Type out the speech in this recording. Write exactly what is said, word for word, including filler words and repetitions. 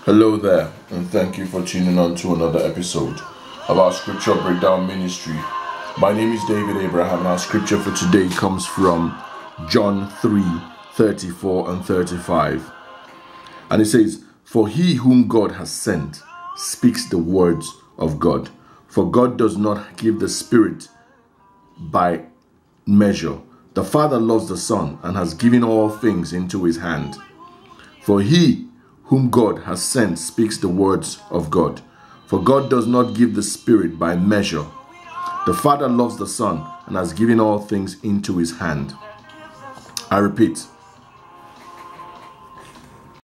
Hello there, and thank you for tuning on to another episode of our Scripture Breakdown Ministry. My name is David Abraham, and our scripture for today comes from John three thirty-four and thirty-five. And it says, "For he whom God has sent speaks the words of God. For God does not give the Spirit by measure. The Father loves the Son and has given all things into his hand. For he whom God has sent speaks the words of God. For God does not give the Spirit by measure. The Father loves the Son and has given all things into his hand." I repeat,